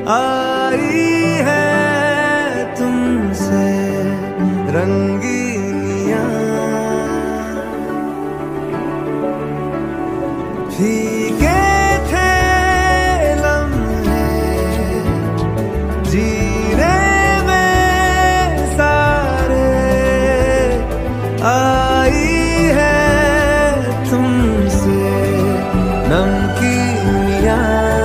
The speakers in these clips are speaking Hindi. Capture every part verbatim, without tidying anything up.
आई है तुमसे रंगीनियां, फीके थे लम्हे जीने में सारे, आई है तुमसे नमकीनियां,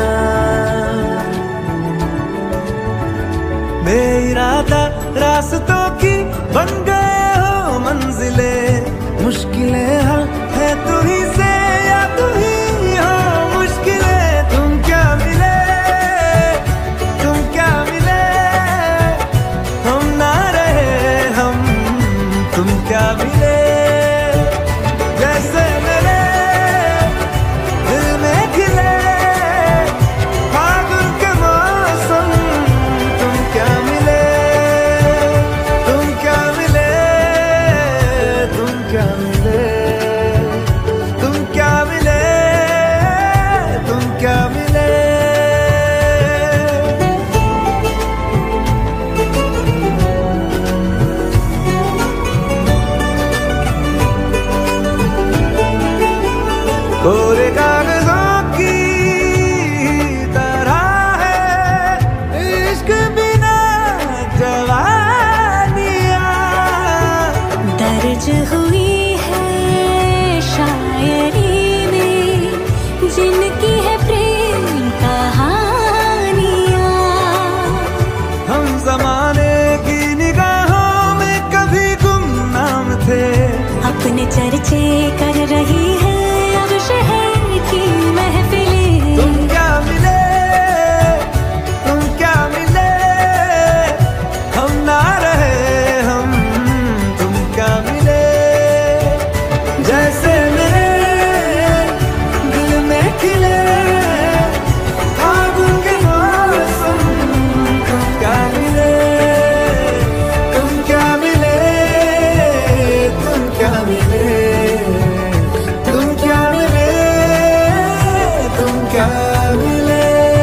बेइरादा रास्तों की बन गए हो मंजिले, मुश्किलें हल है तू ही से या तू ही हो मुश्किलें। तुम क्या मिले, तुम क्या मिले, हम ना रहे हम, तुम क्या मिले, जैसे मेरे दिल में खिले फागुन के मौसम। तुम क्या मिले, तुम क्या मिले, तुम क्या मिले, तुम क्या मिले, तुम क्या मिले। कोरे कागजों की तरह है इश्क बिना जवानियां, दर्ज हुई है शायरी में जिनकी है प्रेम कहानियां। हम जमाने की निगाहों में कभी गुमनाम थे, अपने चर्चे कर रही है अब शहर की महफिलें। तुम क्या मिले, तुम क्या मिले, हम ना रहे हम, तुम क्या मिले, जैसे मेरे दिल में खिले फागुन के मौसम। तुम क्या मिले, तुम क्या मिले, तुम क्या मिले, तुम क्या मिले, तुम क्या मिले।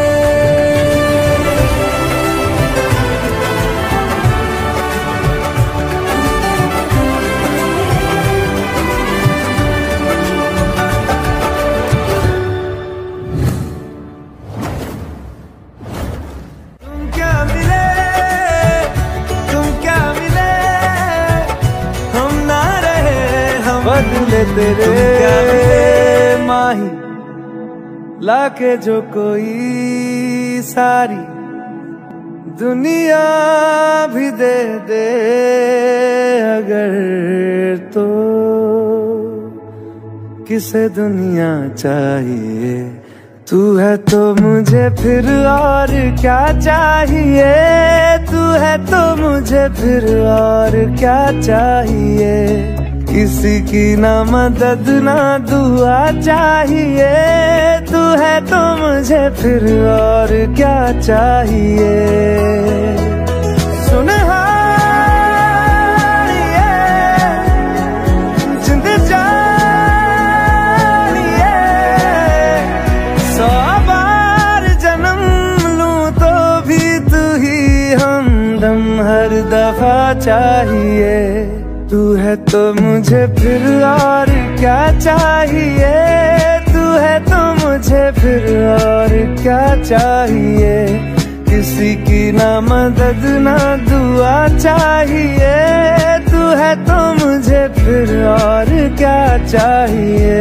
तुम क्या मिले, तुम क्या मिले, हम ना रहे हम, बदले तेरे क्या मिले माही लाके जो कोई सारी दुनिया भी दे दे अगर, तो किसे दुनिया चाहिए, तू है तो मुझे फिर और क्या चाहिए, तू है तो मुझे फिर और क्या चाहिए, किसी की ना मदद ना दुआ चाहिए, तू है तो मुझे फिर और क्या चाहिए। सुन हर दफा चाहिए, तू है तो मुझे फिर और क्या चाहिए, तू है तो मुझे फिर और क्या चाहिए, किसी की ना मदद ना दुआ चाहिए, तू है तो मुझे फिर और क्या चाहिए।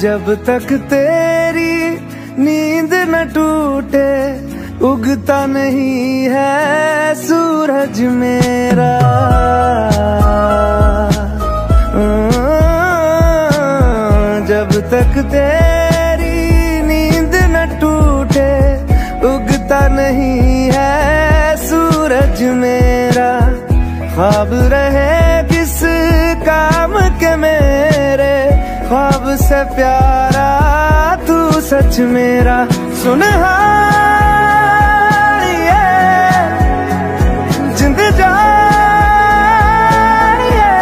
जब तक तेरी नींद न टूटे उगता नहीं है सूरज मेरा। जब तक तेरी नींद न टूटे उगता नहीं है सूरज मेरा। ख्वाब रहे किस काम के मेरे, ख्वाब से प्यारा तू सच मेरा। सुनहा ये जिंद जान ये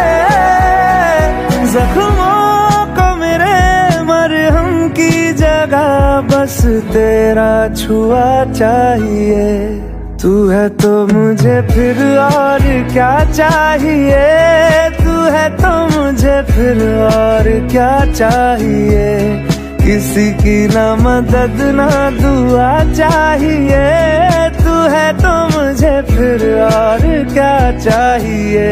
जख्मों को मेरे मरहम की जगह बस तेरा छुआ चाहिए। तू है तो मुझे फिर और क्या चाहिए, तू है तो मुझे फिर और क्या चाहिए। किसी की ना मदद ना दुआ चाहिए, तू है तो मुझे फिर और क्या चाहिए।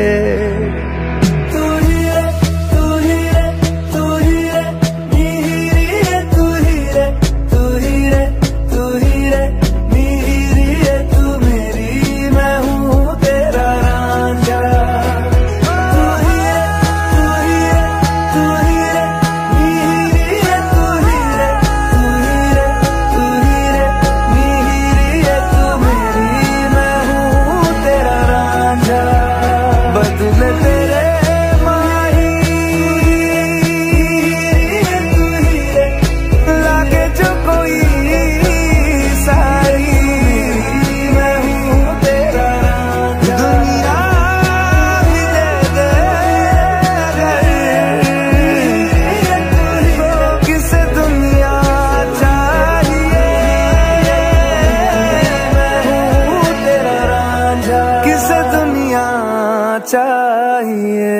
चाहिए।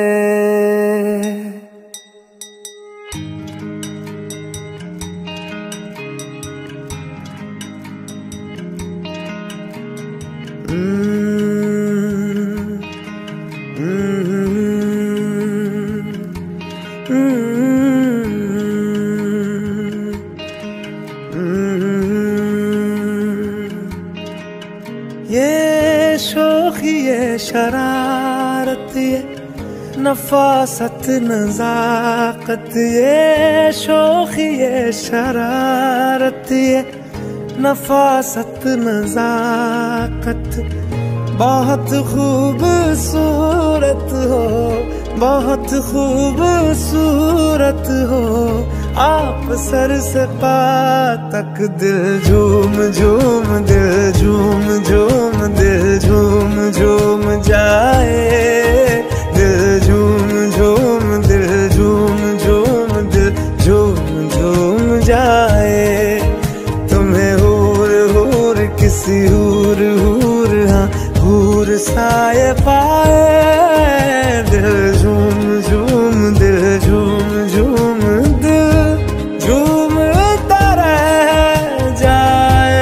ये शोखी ये शरारत ये नफासत नजाकत, ये शोखी ये शरारत ये नफासत नजाकत। बहुत खूबसूरत हो बहुत खूबसूरत हो, आप सर से पा तक दिल झूम झूम दिल झूम झूम दिल झूम झूम जाए। दिल झूम झूम दिल झूम झूम दिल झूम झूम जाए। तुम्हें हूर हूर किसी हूर हूर हाँ हूर साए पाए। दिल झूम झूम दिल झूम झूम दिल झूमता रह जाए।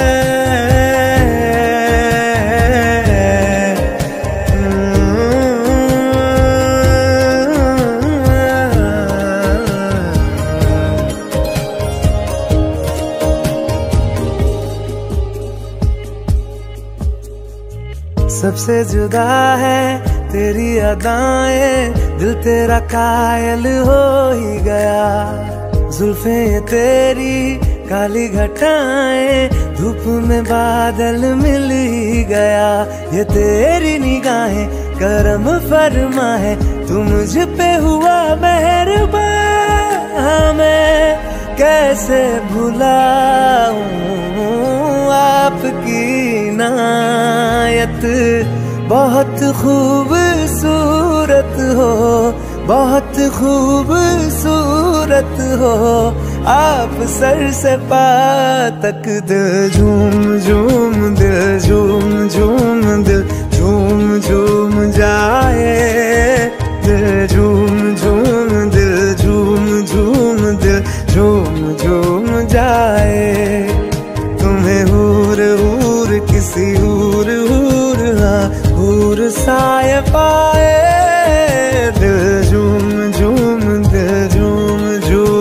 सबसे जुदा है तेरी अदाएं, दिल तेरा कायल हो ही गया। जुल्फें तेरी काली घटाएं, धूप में बादल मिल ही गया। ये तेरी निगाहें करम फरमा है, तू मुझ पे हुआ मेहरबान। मैं कैसे भुलाऊं आपकी इनायत। बहुत खूबसूरत हो बहुत खूबसूरत हो, आप सर से पा तक दिल झूम झूम दिल झूम झूम दिल झूम झूम जाए। दिल झूम झूम दिल झूम झूम दिल झूम झूम जाए। तुम्हें हूर हूर किसी हूर हूर हाँ हूर साए पाए। दिल झूम झूम दिल झूम झूम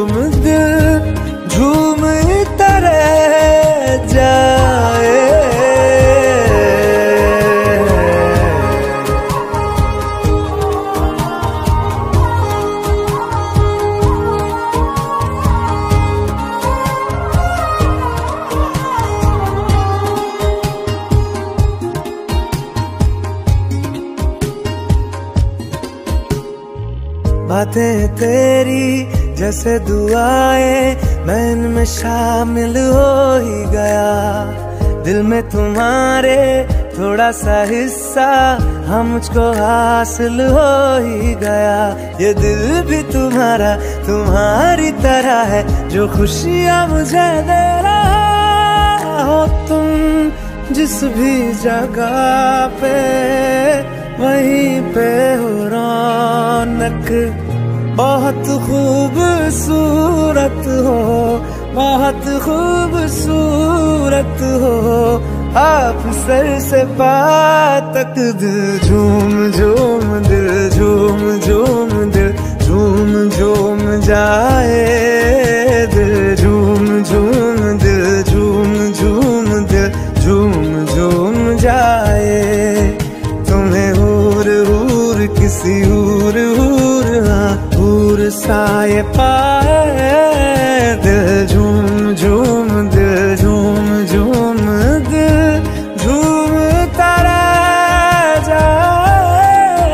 बातें तेरी जैसे दुआएं, मैं इनमें शामिल हो ही गया। दिल में तुम्हारे थोड़ा सा हिस्सा हम मुझको हासिल हो ही गया। ये दिल भी तुम्हारा तुम्हारी तरह है, जो खुशियाँ मुझे दे रहा हो तुम जिस भी जगह पे, वहीं पे हो रौनक। बहुत खूबसूरत हो, बहुत खूबसूरत हो, आप सर से पांव तक। दिल झूम झूम दिल झूम झूम दिल झूम झूम जाए, दिल झूम झूम दिल झूम झूम दिल झूम झूम जाए। तुम्हें हूर हूर किसी हूर हूर हाँ हूर साए पाए, दिल झूम झूम दिल झूम झूम दिल झूमता रह जाए,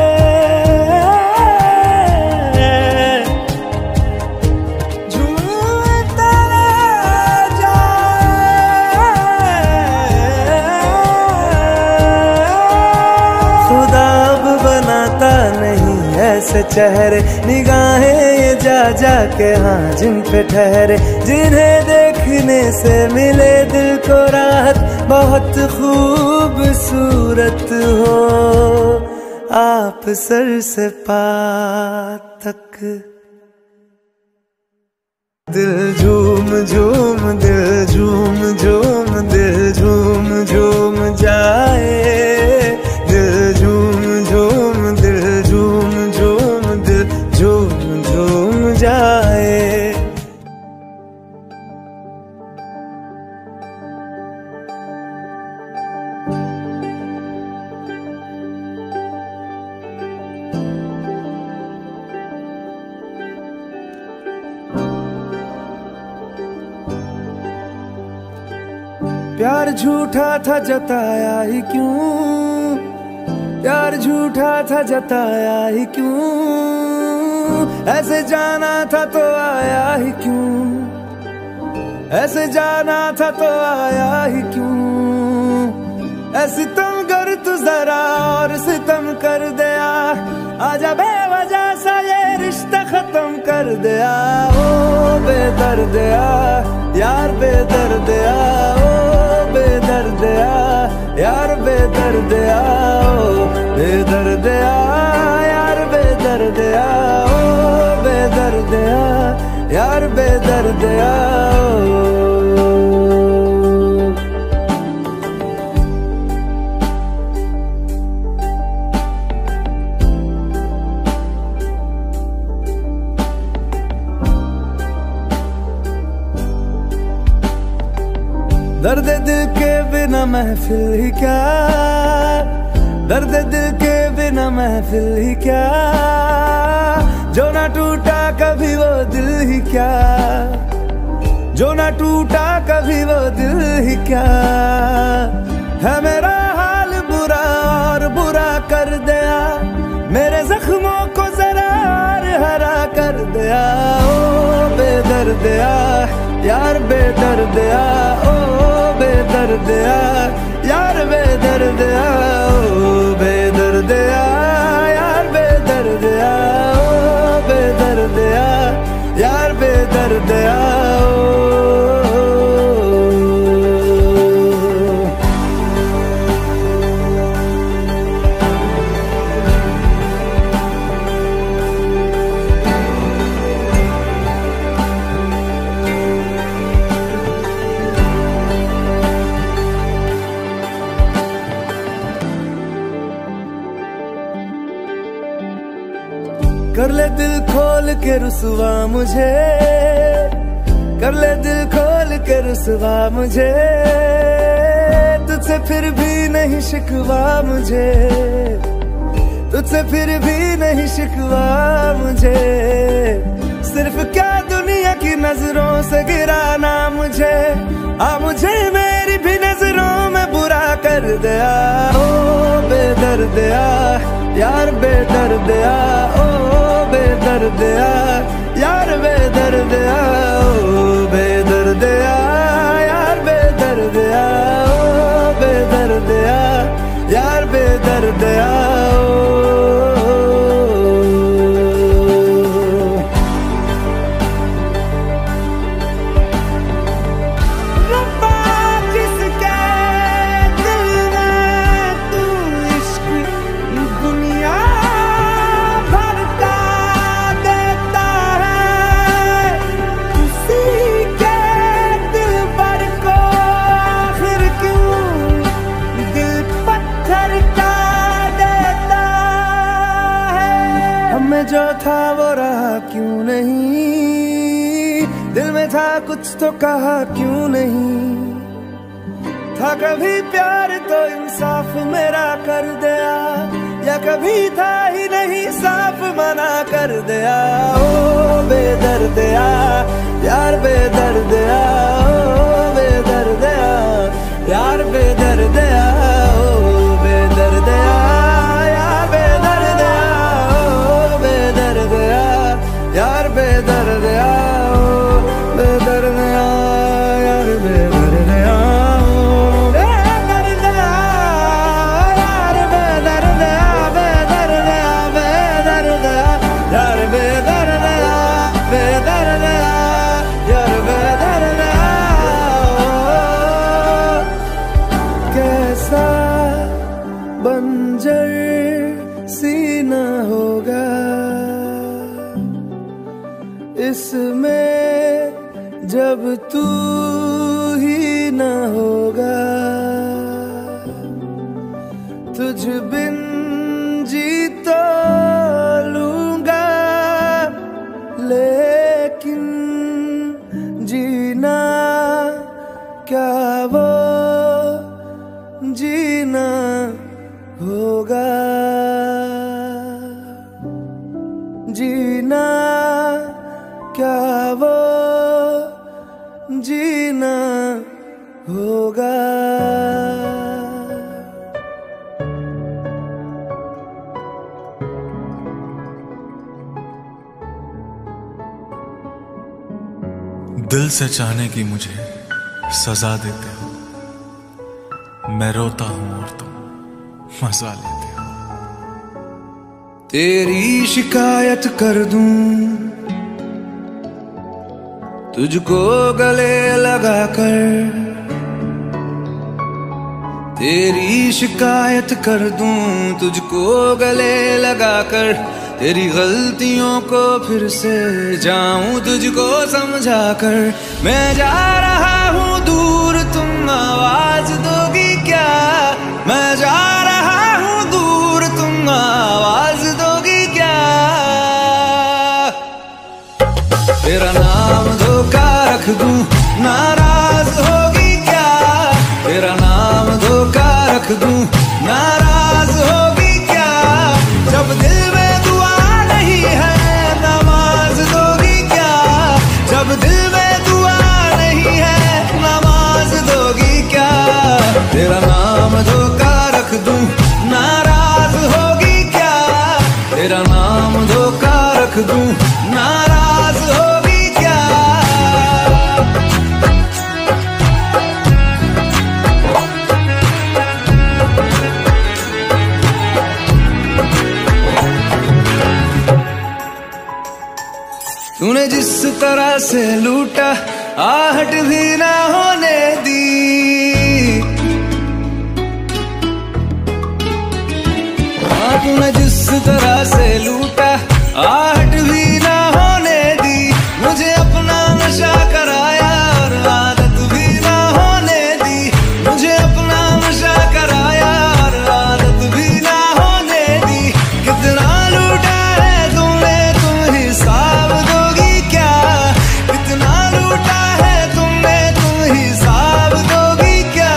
झूमता रह जाए। खुदा अब बनाता नहीं ऐसे चेहरे, निगाहें ये जा जा के हाँ जिन पे ठहरे, जिन्हें देखने से मिले दिल को राहत। बहुत खूबसूरत हो, आप सर से पांव तक। दिल झूम झूम दिल झूम झूम दिल झूम झूम जाए, दिल झूम झूम दिल झूम झूम दिल झूम झूम जाए। प्यार झूठा था जताया ही क्यों, प्यार झूठा था जताया ही क्यों, ऐसे जाना था तो आया ही क्यों, ऐसे जाना था तो आया ही क्यों। ऐसी तुम कर तू जरा और सितम कर दिया, आजा बेवजह सा ये रिश्ता खत्म कर दिया। ओ बेदर्दिया यार बेदर्दिया, ओ बेदर्दिया यार बेदर्दिया, ओ बेदर्दिया यार बेदर्दिया, ओ बेदर्दिया यार बेदर्दिया। दर्द दिल के बिना महफिल ही क्या, दर्द दिल के बिना महफिल ही क्या, जो ना टूटा कभी वो दिल ही क्या, जो ना टूटा कभी वो दिल ही क्या। है मेरा हाल बुरा और बुरा कर दिया, मेरे जख्मों को जरा और हरा कर दिया। ओ बेदर्दिया यार बेदर्दिया, ओ बेदर्दिया यार बेदर्दिया, ओ बेदर्दिया यार बेदर्दिया, ओ बेदर्दिया यार बेदर्दिया। कर ले दिल खोल के रुसवा मुझे, कर ले दिल खोल के रुसवा मुझे, तुझसे फिर भी नहीं शिकवा मुझे, तुझसे फिर भी नहीं शिकवा मुझे। सिर्फ क्या दुनिया की नजरों से गिराना मुझे, आ मुझे मेरी भी नजरों में बुरा कर दिया। ओ बेदर्दिया यार बेदर्दिया, ओ बे हम में जो था वो रहा क्यों नहीं, दिल में था कुछ तो कहा क्यों नहीं। था कभी प्यार तो इंसाफ मेरा कर दिया, या कभी था ही नहीं साफ मना कर दिया। ओ बेदर्दिया यार बेदर्दिया, ओ बेदर्दिया यार बेदर्दिया, ओ बेदर्दिया यार बेदर्दिया, ओ बेदर्दिया यार बेदर्दिया, ओ बेदर्दिया यार बेदर्दिया। बंजर सीना होगा इसमें जब तू ही न होगा, तुझ बिन जी तो लूंगा लेकिन जीना क्या वो जीना होगा, जीना क्या वो जीना होगा। दिल से चाहने की मुझे सजा देते हो, मैं रोता हूं और तुम मजा लेते हो। तेरी शिकायत कर दूं तुझको गले लगा कर, तेरी शिकायत कर दूं तुझको गले लगा कर, तेरी गलतियों को फिर से जाऊं तुझको समझा कर। मैं जा रहा हूं दूर तुम आवाज दोगी क्या, मैं जा रहा हूं दूर तुम आवाज दोगी क्या। तेरा नाम धोखा रख दूं नाराज होगी क्या, तेरा नाम धोखा रख दूं नाराज होगी क्या। जब दिल में दुआ नहीं है नमाज दोगी क्या, जब दिल में दुआ नहीं है नमाज दोगी क्या। तेरा नाम धोखा रख दूं नाराज होगी क्या, तेरा नाम धोखा रख दूं नाराज होगी क्या। तूने जिस तरह से लूटा आहट भी ना होने दी, तूने जिस तरह से लूटा आहट भी ना होने दी। मुझे अपना नशा कराया और आदत भी ना होने दी, मुझे अपना नशा कराया और आदत भी ना होने दी। कितना लूटा है तुमने तुम हिसाब दोगी क्या, कितना लूटा है तुमने तुम हिसाब दोगी क्या।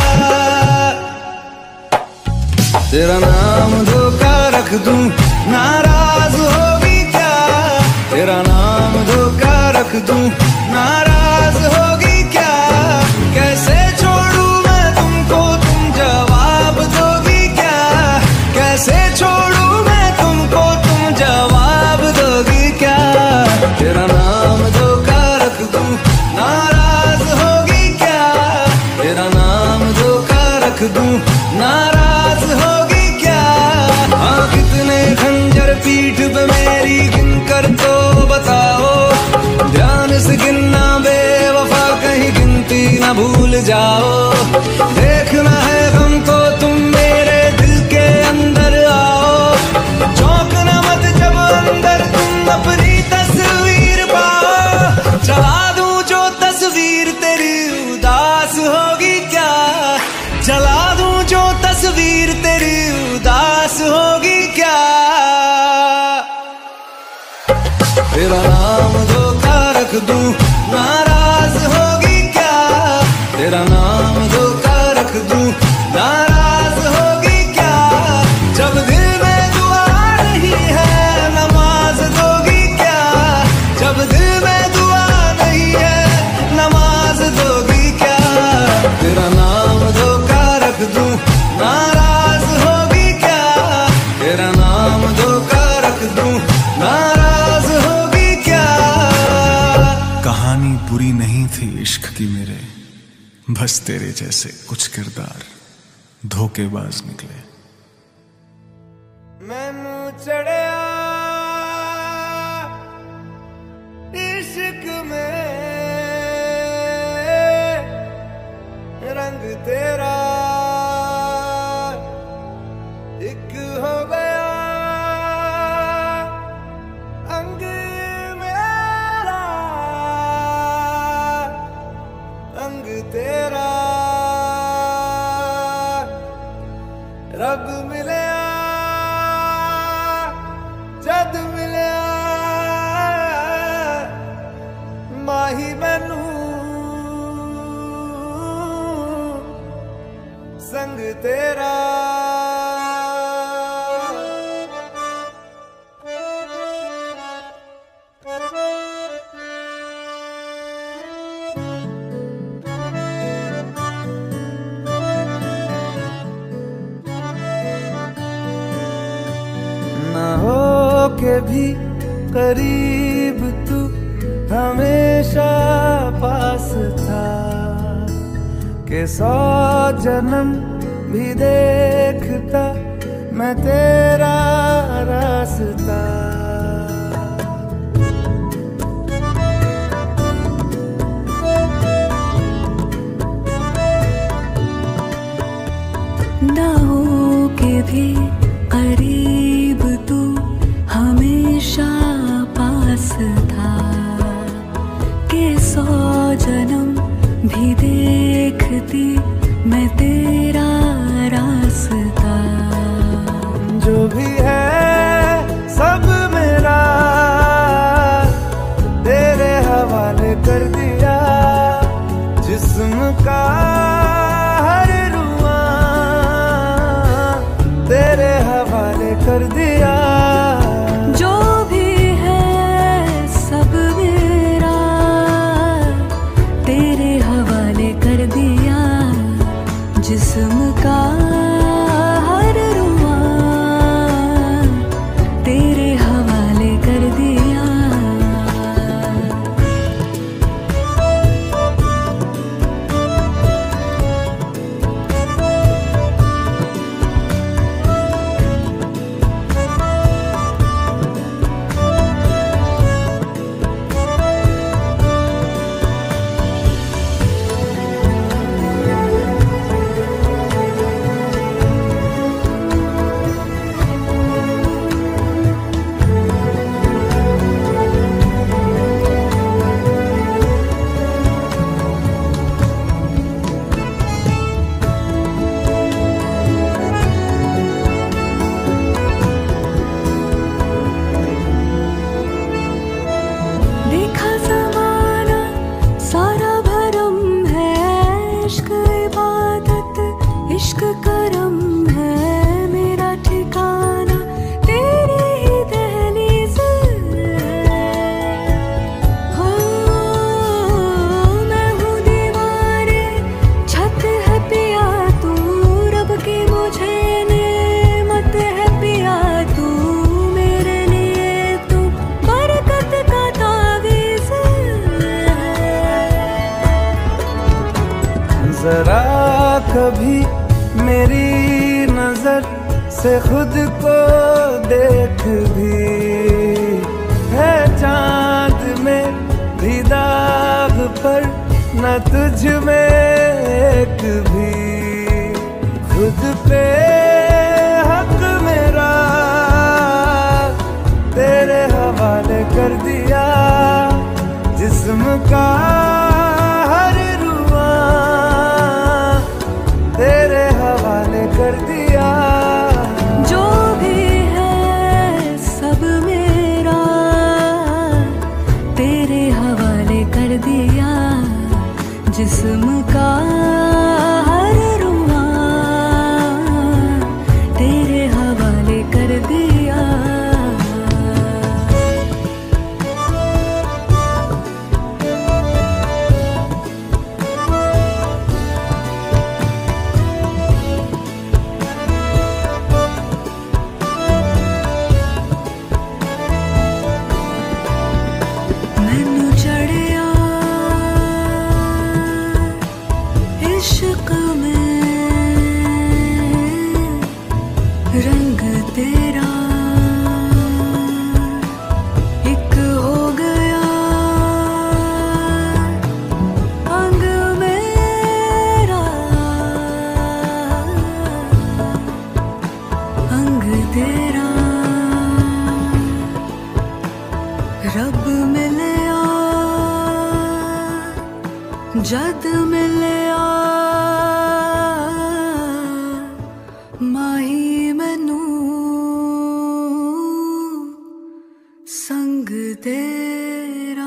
तेरा नाम धोखा रख दूं नाराज होगी क्या, तेरा नाम धोखा रख दूं नाराज होगी क्या। कैसे छोड़ूं मैं तुमको तुम जवाब दोगी क्या, कैसे छोड़ूं मैं तुमको तुम जवाब दोगी क्या। तेरा नाम धोखा रख दूं नाराज होगी क्या, तेरा नाम धोखा रख दूं नाराज होगी क्या। हाँ कितने खंजर पीठ पे मेरी गिन कर तो बताओ, ध्यान से गिनना बेवफा कहीं गिनती ना भूल जाओ। देखना है हमको तुम मेरे दिल के अंदर आओ, चौंकना मत जब अंदर तुम अपनी तस्वीर पाओ। चला दूं जो तस्वीर तेरी उदास होगी क्या, चला दूं जो तस्वीर तेरी उदास होगी क्या। तेरा नाम धोखा रख दूं, नाराज होगी क्या? तेरा नाम धोखा रख दूं, नाराज होगी क्या? जब दिल में दुआ नहीं है, नमाज दोगी क्या? जब दिल में दुआ नहीं है, नमाज दोगी क्या? तेरा नाम धोखा रख दूं, नाराज होगी क्या? तेरा नाम धोखा रख दूं, नाराज होगी क्या? कहानी बुरी नहीं थी इश्क की मेरे, बस तेरे जैसे कुछ किरदार धोखेबाज निकले। मैनू चढ़िया इश्क में रंग तेरा एक हो गया, अंग मेरा अंग तेरा। रब मिलिया जद मिलिया, माही मैनू संग तेरा। ना हो के भी करीब तू हमेशा पास था, के सौ जन्म भी देखता मैं तेरा रास्ता। ना हो के भी करीब तू हमेशा पास था, के सौ जन्म भी देखती मैं तेरा रास्ता। जो भी है सब मेरा तेरे हवाले कर दिया, जिस्म का हर रुआ तेरे हवाले कर दिया। जो भी है सब मेरा तेरे हवाले कर दिया, जिस्म का हर रुआ तेरे हवाले कर दिया। देखा ज़माना सारा भरम है, इश्क इबादत इश्क करम है, मेरा ठिकाना तेरी ही दहलीज़ हो। मैं हूँ दीवारे छत है पिया तू, रब की मुझे नेमत है पिया तू, मेरे लिए तू बरकत का तावीज़ है। जरा कभी मेरी नजर से खुद को देख भी, है चांद में भी दाग पर न तुझ में एक भी। खुद पे हक मेरा तेरे हवाले कर दिया, जिस्म का हर रुआ तेरे हवाले कर दिया। जो भी है सब मेरा जिस्म का हर रुआ तेरे हवाले कर दिया। मैनू चढ़िया इश्क में रंग तेरा एक हो गया अंग मेरा अंग तेरा। रब मिलया जद मिलया माही मैनू संग तेरा।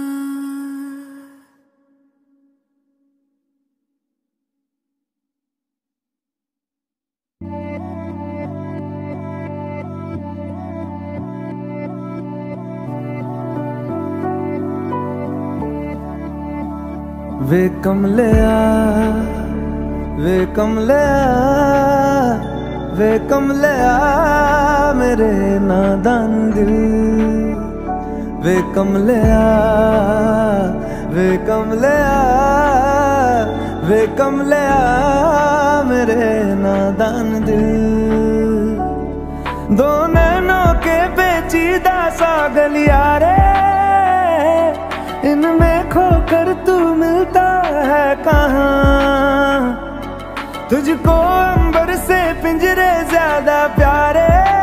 वे कमलिया वे कमलिया वे कमलिया मेरे नादान दिल। वे कमलिया वे कमलिया वे कमलिया मेरे नादान दिल। दो नैनों के पेचीदा सा गलियारे इनमें खोकर तू मिलता है कहाँ। तुझको अंबर से पिंजरे ज्यादा प्यारे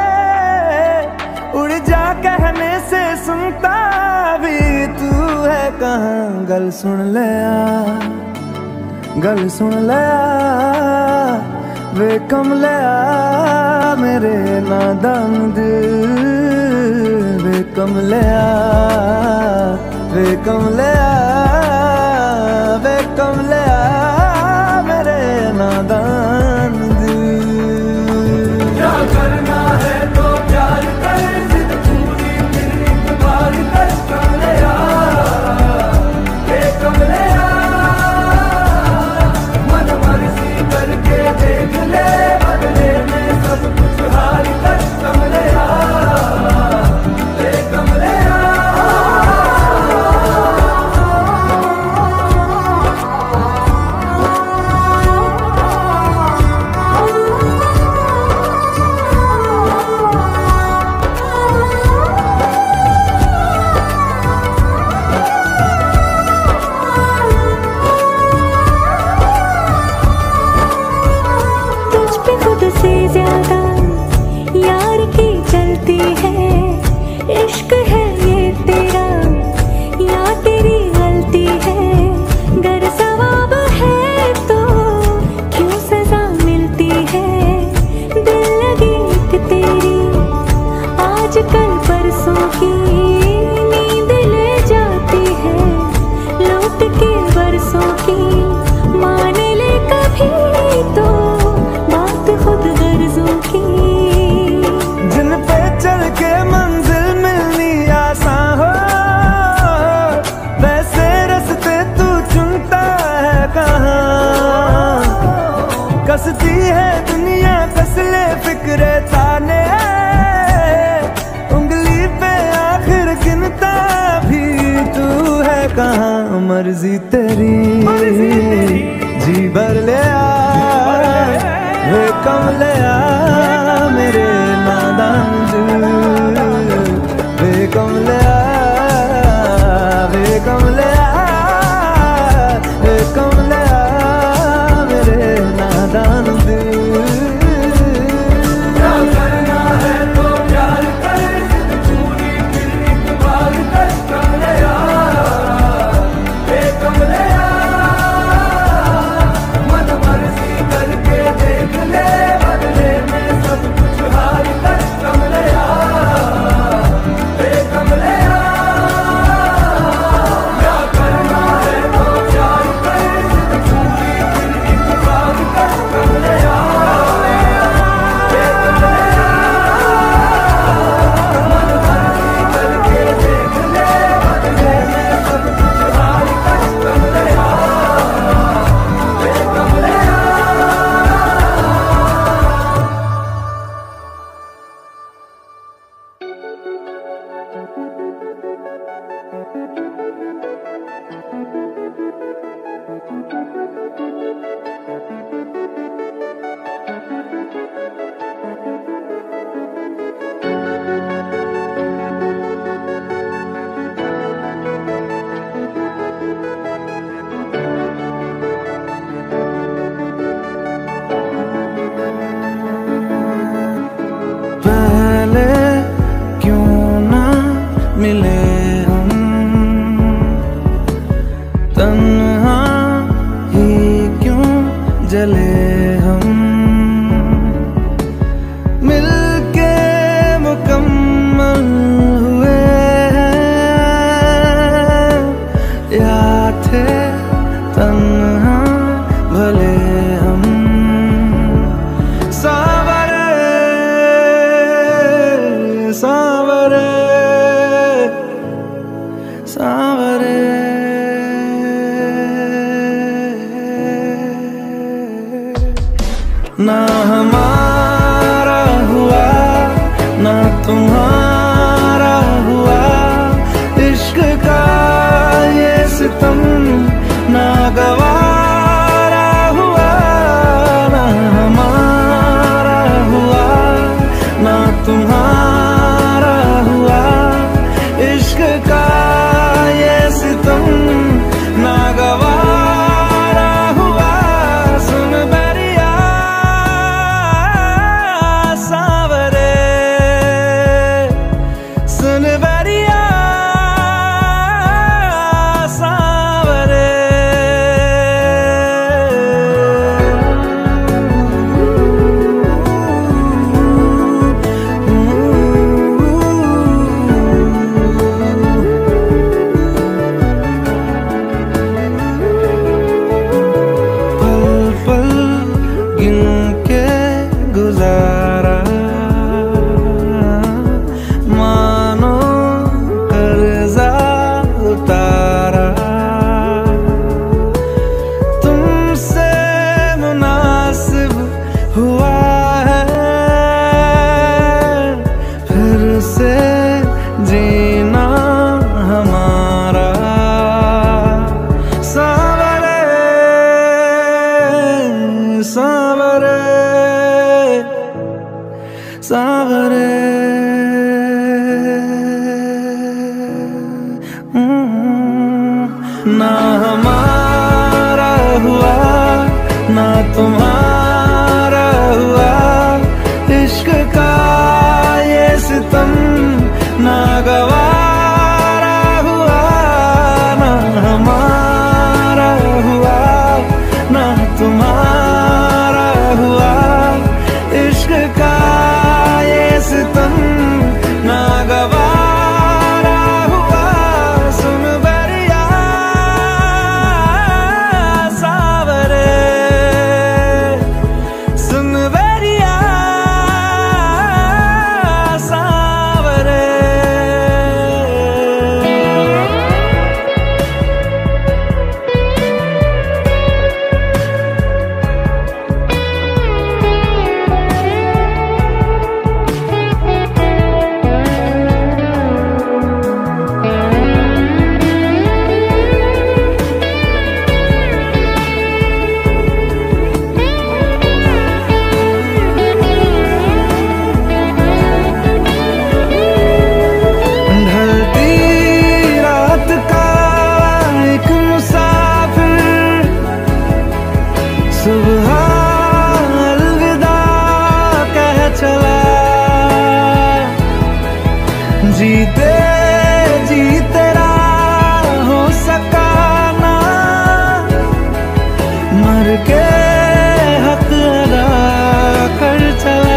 उड़ जा कहने से सुनता भी तू है कहाँ। गल सुन लिया गल सुन लिया वे कमलिया मेरे नादान दिल। वे कमलिया वे कमलिया वे कमलिया मेरे नादान दिल। क्या करना है तो प्यार कर जिद पूरी फिर एक बार कर कमलिया वे कमलिया मन मर्जी करके देख ले बदले में सब कुछ हार कर कमलिया वे कमलिया। इश्क है ये तेरा या तेरी गलती है। गर सवाब है तो क्यों सजा मिलती है। दिल लगी एक तेरी आज कल परसों की नींद ले जाती है। लौट के बरसों की मान ले कभी तो बात खुद गर्जों की। जिन पे चल के मंजिल आसान हो वैसे रस्ते तू चुनता है कहाँ। कसती है दुनिया कसले फिक्रे ताने उंगली पे आखिर गिनता भी तू है कहाँ। मर्जी तेरी जी भर ले आ वे कमलिया मेरे नादान दिल। वे कमलिया वे कमलिया वे कमलिया मेरे नादान दिल। क्या करना है तो प्यार कर जिद पूरी फिर एक बार कर कमलिया वे कमलिया मन मर्जी करके देख ले बदले में मिले हम, तन्हा ही क्यों जले हम, मिलके मुकम्मल हुए हैं या थे तन्हा भले हम। सावरे सावरे सावरे ना हमारा हुआ ना तुम्हारा हुआ, इश्क का ये सितम ना गवारा हुआ, ना हमारा हुआ ना तुम्हारा हुआ, इश्क का ये सितम ना गवारा हुआ। सुन बैरिया सावरे, सुन बैरिया सावरे। पल पल गिन के गुजारा, मानो कर्जा उतारा, तुमसे मुनासिब हुआ है फिर से जीना हमारा। सावरे सावरे सावरे ना हमारा हुआ ना तुम्हारा हुआ, इश्क का ये सितम ना गवारा हुआ, ना हमारा हुआ ना तुम्हारा हुआ, इश्क का ये सितम ना गवारा हुआ। सुन बैरिया सावरे, सुन बैरिया सावरे। ढलती रात का एक मुसाफिर, सुबह अलविदा कह चला, जीते जी तेरा हो सका ना, मर के हक अदा कर चला।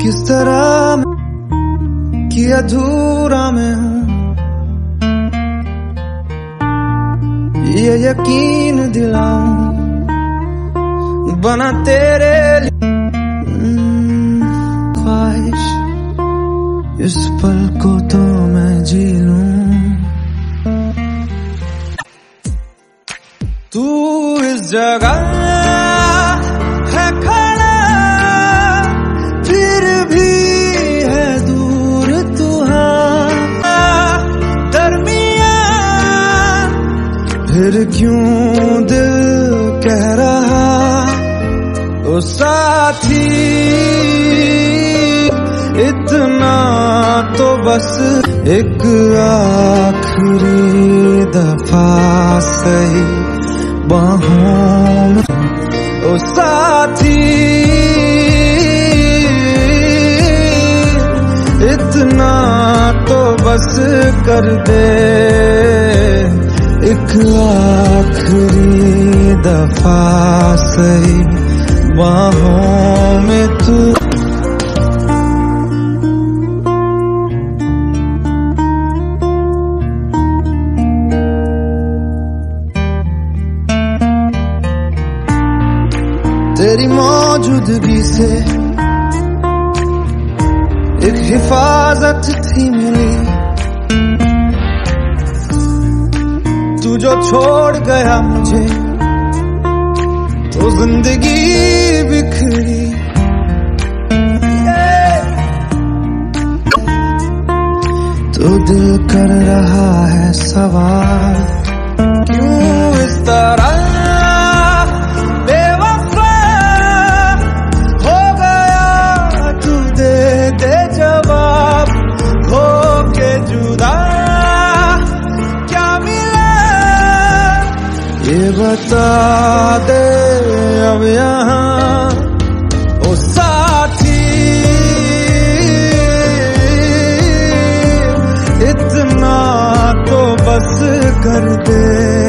किस तरह कि अधूरा मैं हूँ, ये यकीन दिलाऊं बना तेरे लिए। ख्वाहिश इस पल को तो मैं जी लूं, तू इस जगह है खड़ा फिर भी है दूर तू दरमिया, फिर क्यों दिल कह रहा ओ साथी, इतना तो बस एक आखिरी दफा सही बाहों में ओ साथी, इतना तो बस कर दे एक आखिरी दफा सही बाहों में तू। तेरी मौजूदगी से एक हिफाजत थी मिली, तू जो छोड़ गया मुझे तो जिंदगी बिखरी। तो दिल कर रहा है सवाल, क्यों इस तरह बता दे अब यहाँ ओ साथी, इतना तो बस कर दे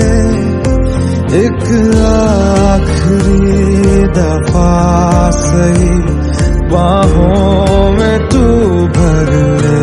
एक आखिरी दफा सही बाहों में तू भर ले।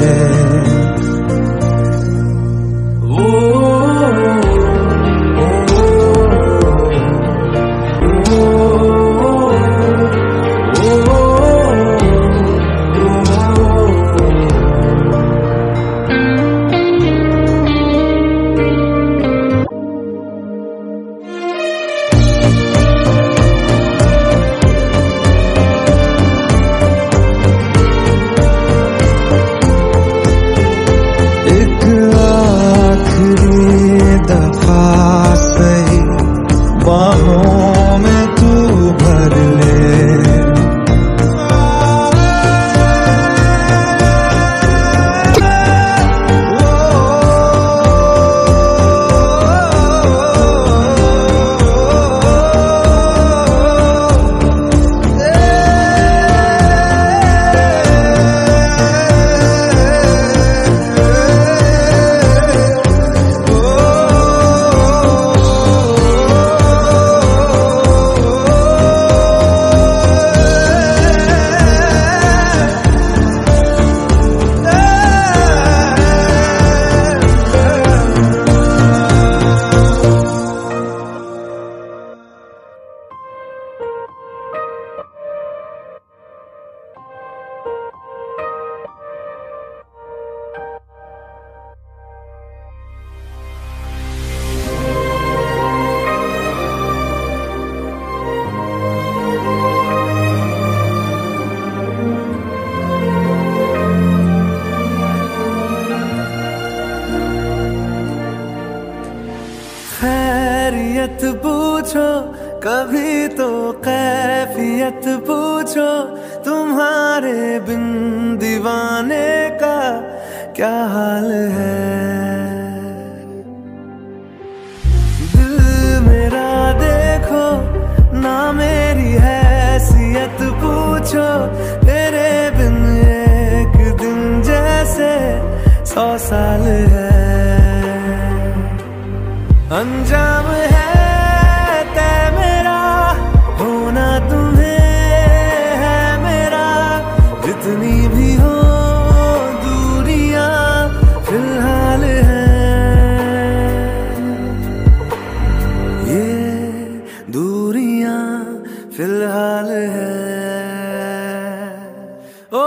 खैरियत पूछो कभी तो कैफियत पूछो, तुम्हारे बिन दीवाने का क्या हाल है। दिल मेरा देखो ना मेरी हैसियत पूछो, तेरे बिन एक दिन जैसे सौ साल है। अंजाम है तय मेरा होना तुम्हें है मेरा, फिलहाल है। ओ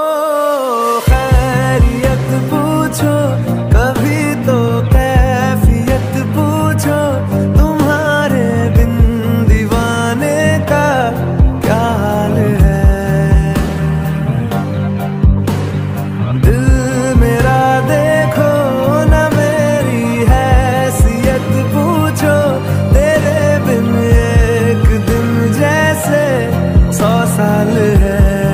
खैरियत पूछो कभी तो कैफियत पूछो, तुम्हारे बिन दीवाने का क्या हाल है। दिल मेरा देखो ना मेरी हैसियत पूछो, तेरे बिन एक दिन जैसे सौ साल है।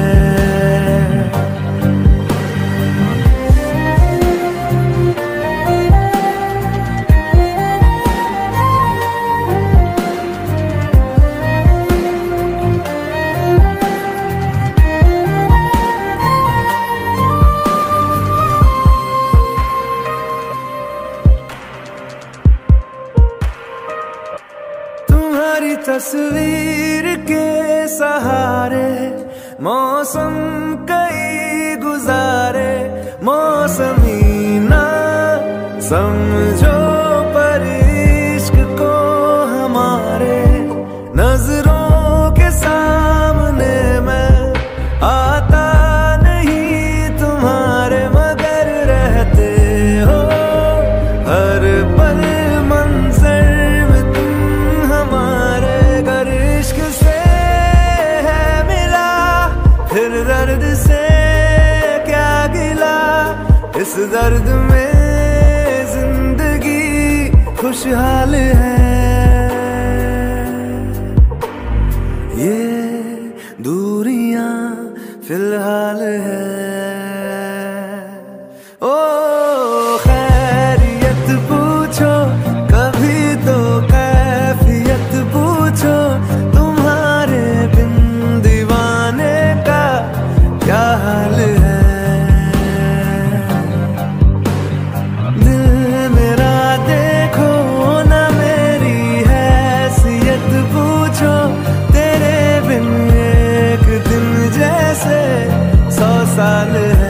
तुम्हारी तस्वीर के सहारे मौसम कई गुजारे, मौसमी ना समझो पर इश्क को हमारे, नजरों के सामने मैं आता नहीं तुम्हारे, मगर रहते हो हर पल मंजर में तुम हमारे। गर इश्क से है मिला फिर दर्द से क्या गिला, इस दर्द में जिंदगी खुशहाल है। ये दूरियां फिलहाल है। ओ खैरियत पूछो कभी तो कैफियत पूछो, तुम्हारे बिन दीवाने का क्या हाल है। दिल मेरा देखो ना मेरी हैसियत पूछो, तेरे बिन एक दिन जैसे सौ साल है।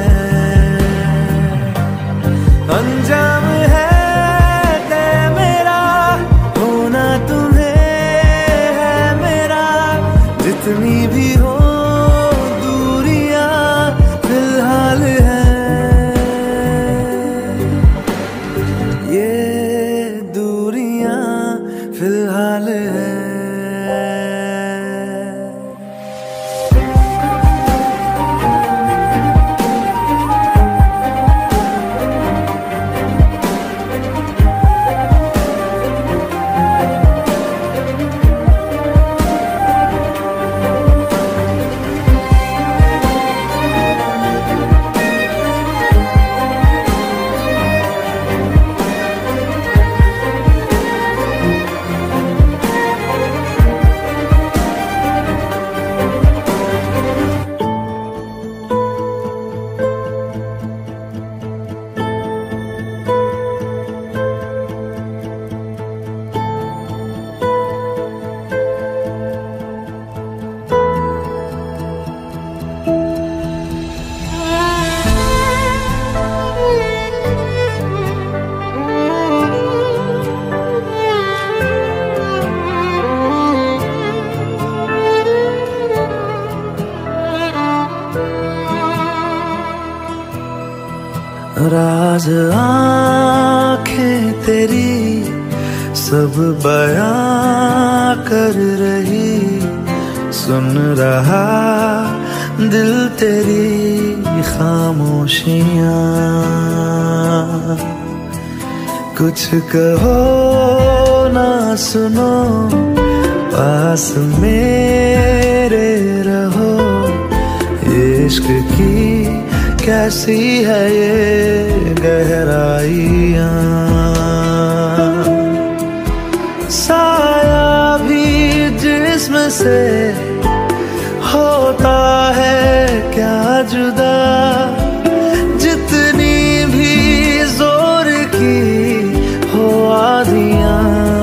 अंजाम है तय मेरा होना तुम्हें है मेरा, जितनी भी हो दूरियां फिलहाल है। ये दूरियां फिलहाल है। राज आँखें तेरी सब बयां कर रही, सुन रहा दिल तेरी खामोशियाँ। कुछ कहो ना सुनो पास मेरे रहो, इश्क की कैसी है ये गहराइयाँ। साया भी जिस्म से होता है क्या जुदा, जितनी भी जोर की हो आधियाँ।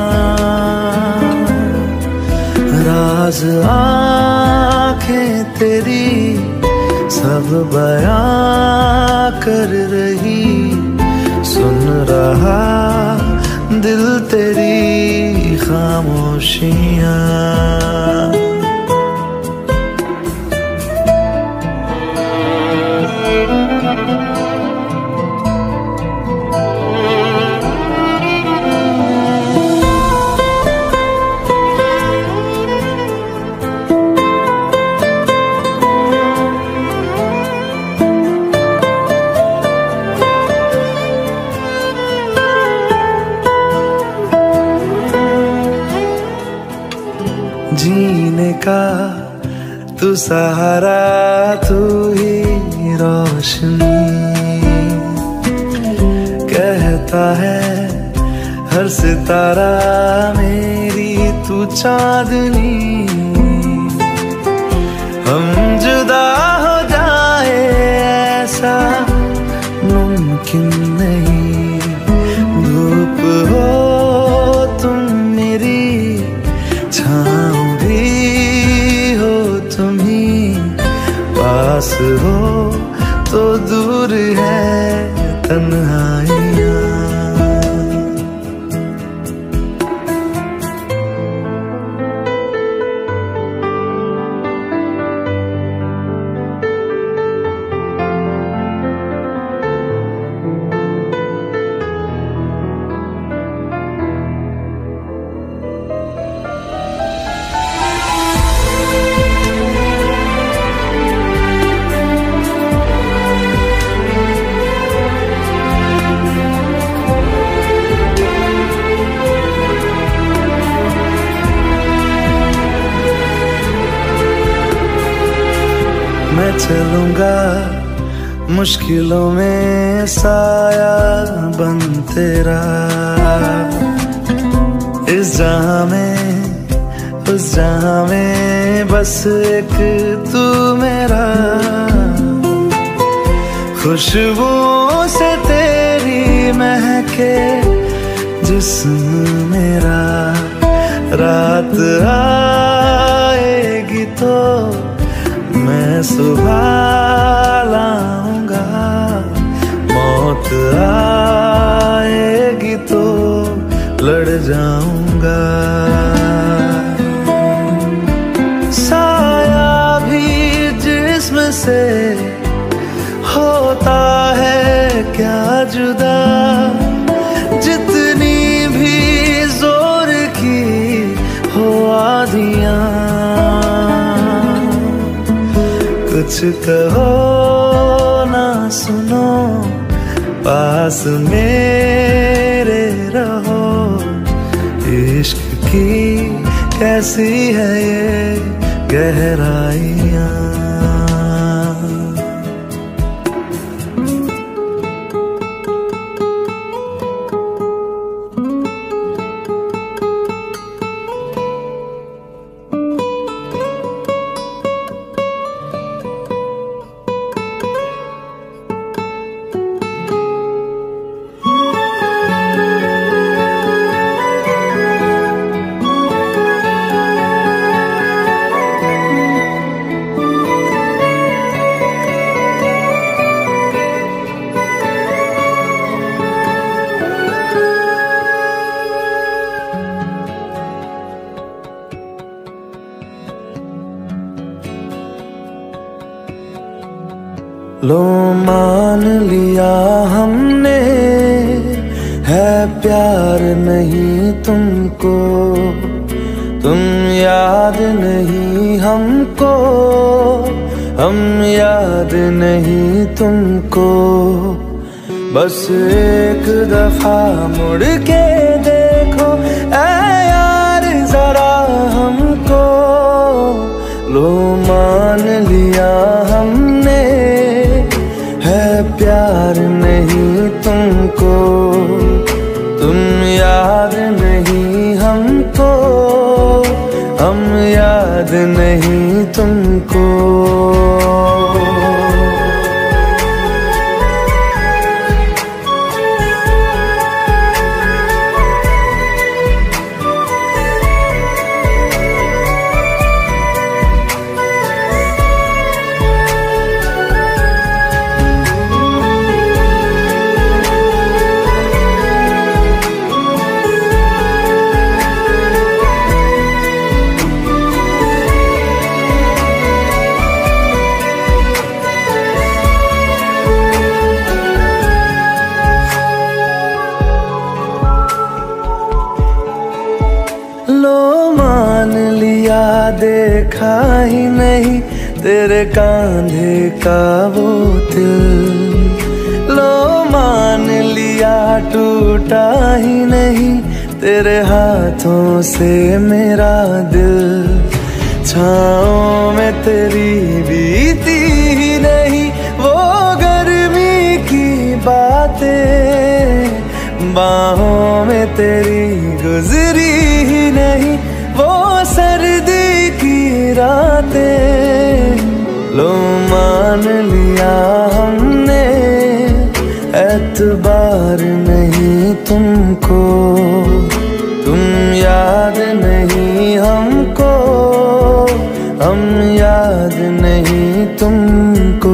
राज आँखें तेरी सब बयां कर रही, सुन रहा दिल तेरी खामोशियाँ। तू सहारा तू ही रोशनी, कहता है हर सितारा मेरी तू चांदनी। हम जुदा हो जाए ऐसा मुमकिन नहीं, धूप हो तुम मेरी, छाँव भी हो तुम ही, पास हो तो दूर है तन्हाइयाँ। मैं चलूंगा मुश्किलों में साया बन तेरा, इस जहां में उस जहां में बस एक तू मेरा। खुशबुओं से तेरी महके जिस्म मेरा, रात आएगी तो मैं सुबह लाऊंगा, मौत आएगी तो लड़ जाऊंगा। साया भी जिस्म से होता है क्या जुदा, जितनी भी जोर की हो आंधियां। कुछ कहो ना सुनो, पास मेरे रहो, इश्क की कैसी है ये गहराइयाँ। लो मान लिया हमने है प्यार नहीं तुमको, तुम याद नहीं हमको, हम याद नहीं तुमको। बस एक दफा मुड़ के देखो ऐ यार जरा हमको। लो मान लिया हमने है प्यार नहीं तुमको, तुम याद नहीं हमको, हम याद नहीं तुमको। देखा ही नहीं तेरे कांधे का वो दिल, लो मान लिया टूटा ही नहीं तेरे हाथों से मेरा दिल। छाँव में तेरी बीती ही नहीं वो गर्मी की बातें, बाहों में तेरी गुजरी ही नहीं वो सर्दी की रातें। लो मान लिया हमने एतबार नहीं तुमको, तुम याद नहीं हमको, हम याद नहीं तुमको।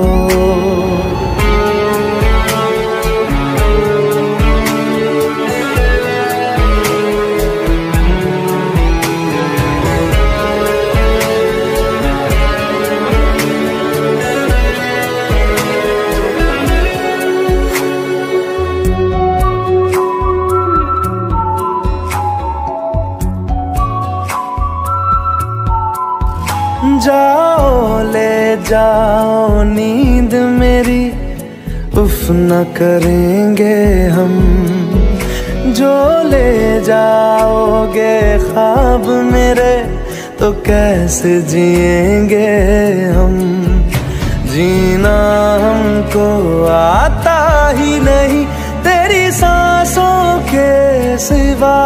जाओ ले जाओ नींद मेरी, उफ न करेंगे हम, जो ले जाओगे ख्वाब मेरे तो कैसे जिएंगे हम। जीना हमको आता ही नहीं तेरी सांसों के सिवा,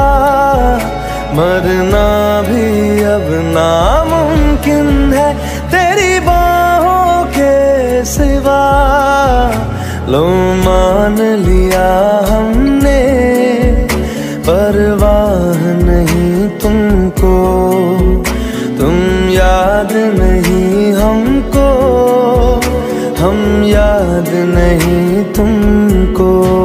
मरना भी अब नामुमकिन है तेरी बाहों के सिवा। लो मान लिया हमने परवाह नहीं तुमको, तुम याद नहीं हमको, हम याद नहीं तुमको।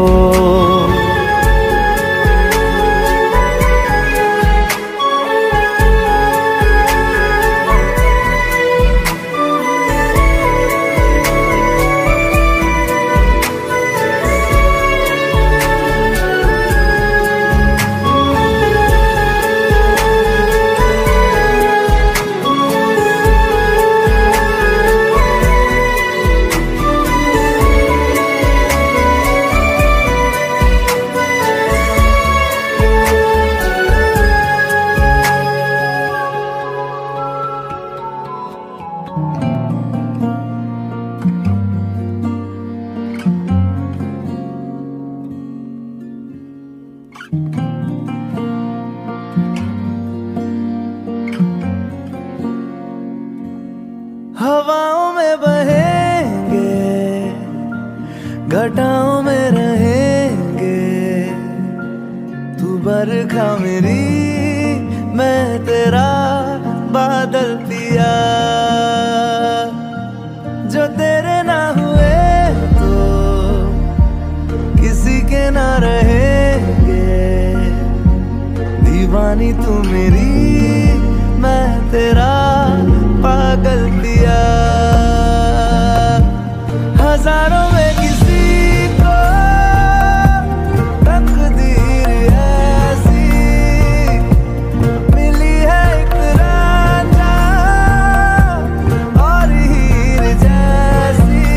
हवाओं में बहेंगे, घटाओं में रहेंगे, तू बरखा मेरी मैं तेरा बादल पिया। जो तेरे ना हुए तो किसी के ना रहेंगे, दीवानी तू मेरी मैं तेरा पागल पिया। हजारों में किसी को तकदीर ऐसी मिली है एक राजा और हीर जैसी।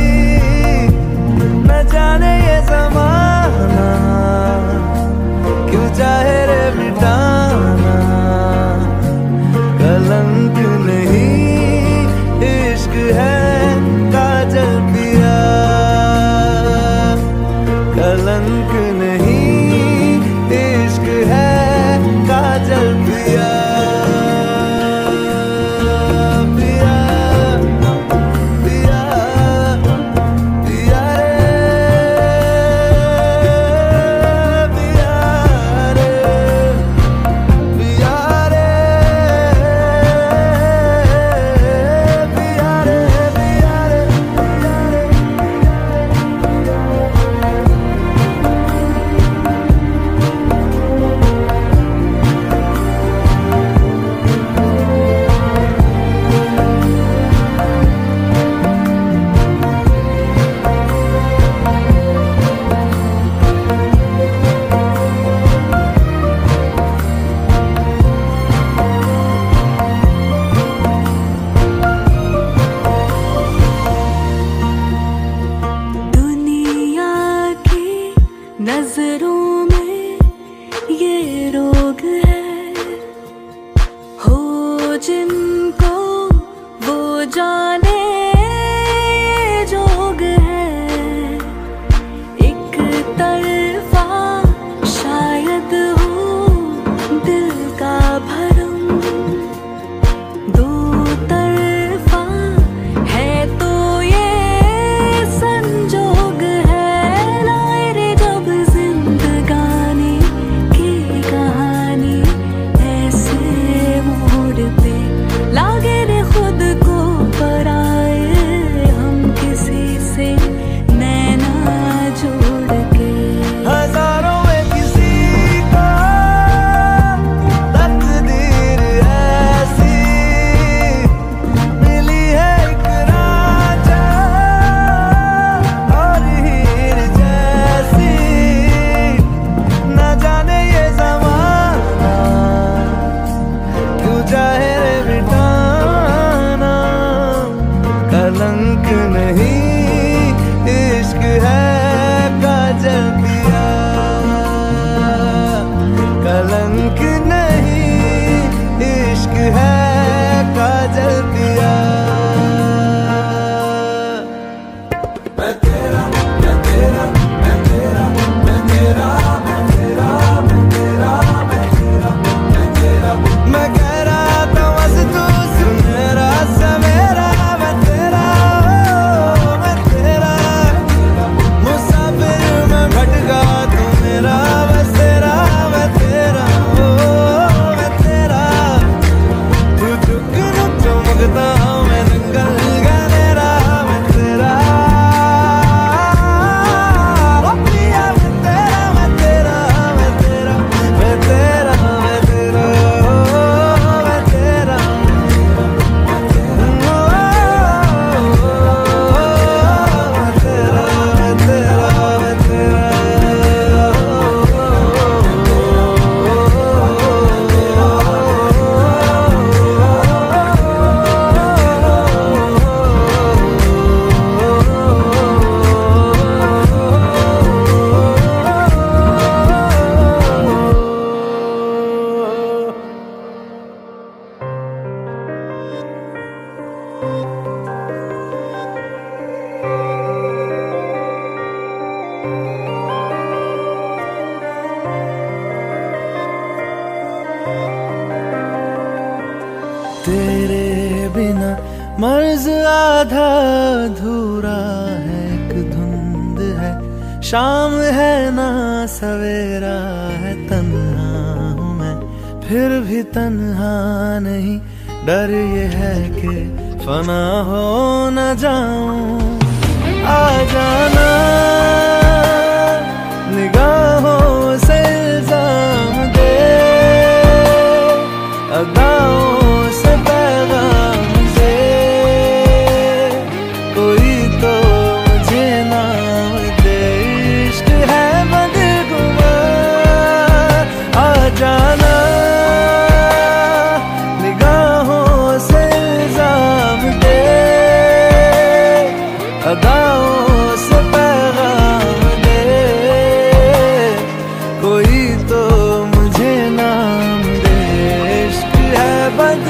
न जाने ये ज़माना क्यों चाहे रे मिटाना, कलंक नहीं जाने जोग है, एक तरफा शायद हो दिल का भरम, दो तरफा है तो ये संजोग है। लाए रे जब जिंदगानी की कहानी ऐसे मोड़ पे, लागे रे खुद को पराए हम किसी से नैना जोड़ के। हजारों में किसी को तकदीर ऐसी मिली है, एक राजा और हीर जैसी। न जाने ये ज़माना क्यों चाहे रे मिटाना, कलंक नहीं इश्क है काजल पिया, कलंक नहीं इश्क है काजल पिया। मैं तेरा मैं तेरा मैं तेरा मैं तेरा मैं तेरा मैं तेरा मैं तेरा मैं तेरा मैं कह रहा था बस तू सुन मेरा सवेरा। मैं तेरा ओ, मैं तेरा मुसाफिर मैं भटका तू मेरा बसेरा। मैं तेरा ओ, मैं तेरा तू चुक रुक चमकता मैं जंगल गलेरा। मैं तेरा ओ पिया, मैं तेरा मैं तेरा मैं तेरा मैं तेरा मैं तेरा ओ, मैं तेरा मैं तेरा मैं तेरा तेरे बिना मर्ज आधा अधूरा है, एक धुंध है शाम है ना सवेरा है। तन्हा हूँ मैं फिर भी तन्हा नहीं, डर ये है कि फना हो न जाऊं। आ जाना निगाहों से इल्जाम दे, अदाओं से पैगाम से, कोई तो मुझे नाम दे। इश्क है बदगुमा, आ जाना निगाहों से इल्जाम दे, अदाओं से पैगाम दे, कोई तो मुझे नाम दे। इश्क है बद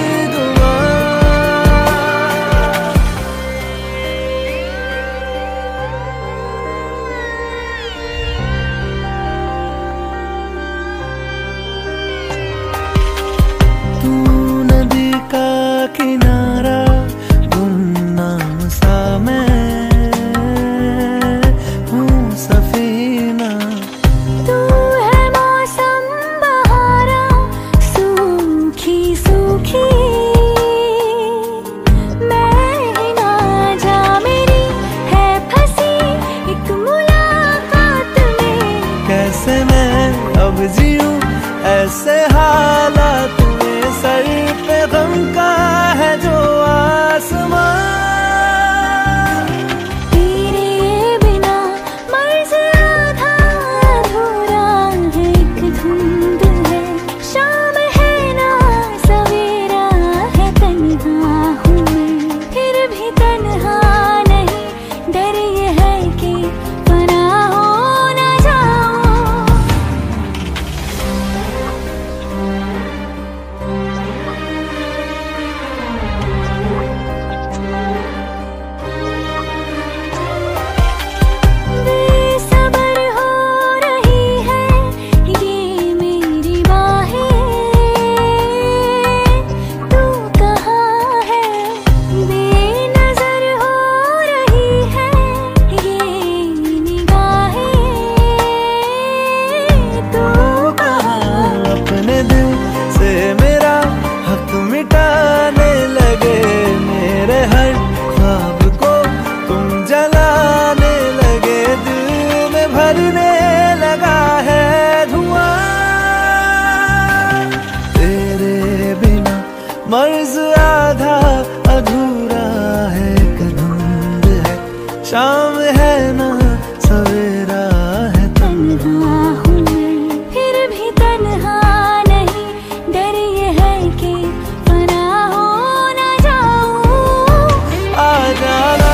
शाम है ना सवेरा है, तन्हा हूँ फिर भी तन्हा नहीं, डर ये है कि फना हो न जाऊं। आ जाना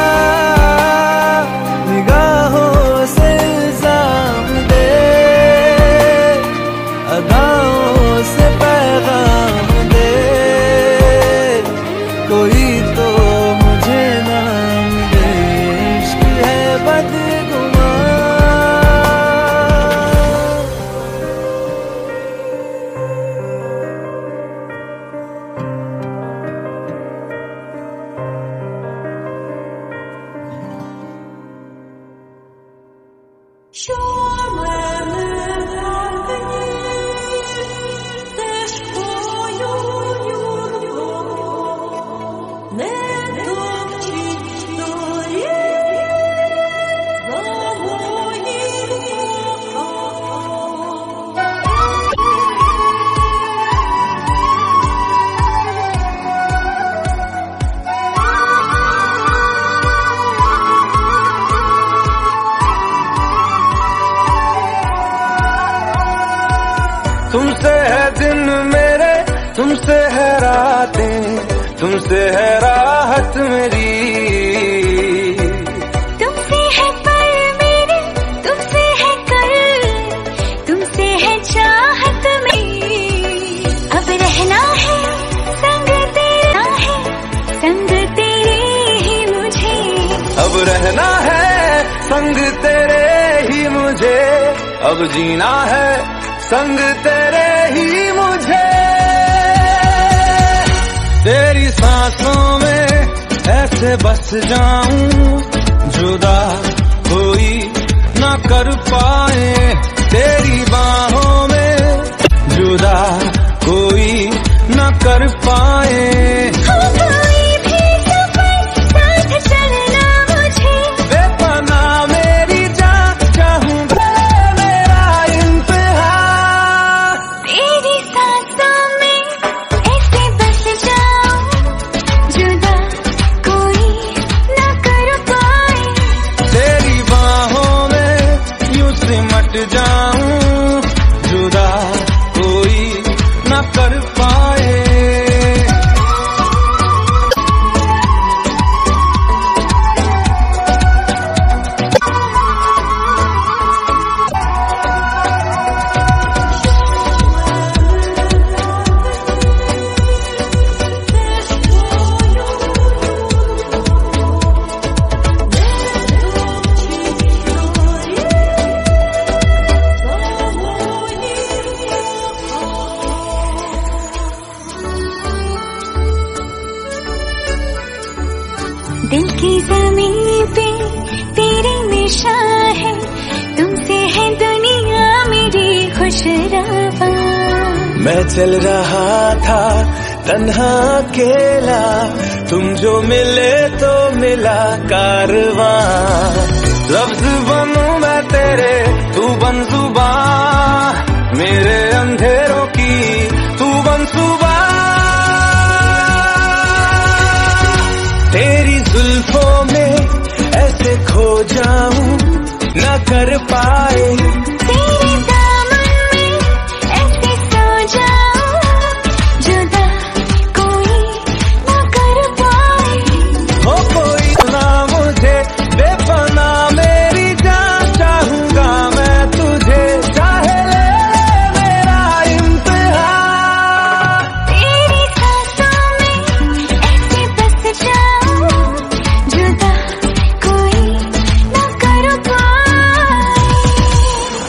निगाहों से इल्जाम दे, अदाओं से पैगाम दे, कोई तो मुझे नाम दे, इश्क है बदगुमां। तुमसे है दिन मेरे, तुमसे है रातें, तुमसे है राहत मेरी, तुमसे है पल मेरे, तुमसे है कल, तुमसे है चाहत मेरी। अब रहना है संग तेरा है, संग तेरे ही मुझे, अब रहना है संग तेरे ही मुझे, अब जीना है संग तेरे ही मुझे। तेरी सांसों में ऐसे बस जाऊं, जुदा कोई ना कर पाए, तेरी बाहों में जुदा कोई ना कर पाए। हो कोई भी सफर साथ चलना मुझे, बेपना मेरी जान चाहूंगा मेरा इंतहा, तेरी सांसों में ऐसे बस जाऊं, जुदा कोई न कर पाए, तेरी बाहों में यूं सिमट जाऊं, जुदा कोई न कर पाए। दिल की ज़मीं पे तेरी निशान है, तुमसे है दुनिया मेरी खुशरवा। मैं चल रहा था तन्हा अकेला, तुम जो मिले तो मिला कारवां। लफ्ज बनूं मैं तेरे, तू बन जुबां, मेरे अंधेरों की तू बन सुबह। तेरी जुल्फों में ऐसे खो जाऊं, न कर पाए, तेरे दामन में ऐसे सो जाऊं, जुदा कोई न कर पाए। हो कोई ना मुझे, बेपना मेरी जान चाहूंगा मैं तुझे, चाहे ले मेरा इंतहा, तेरी सांसों में ऐसे बस जाऊं, जुदा कोई न कर पाए।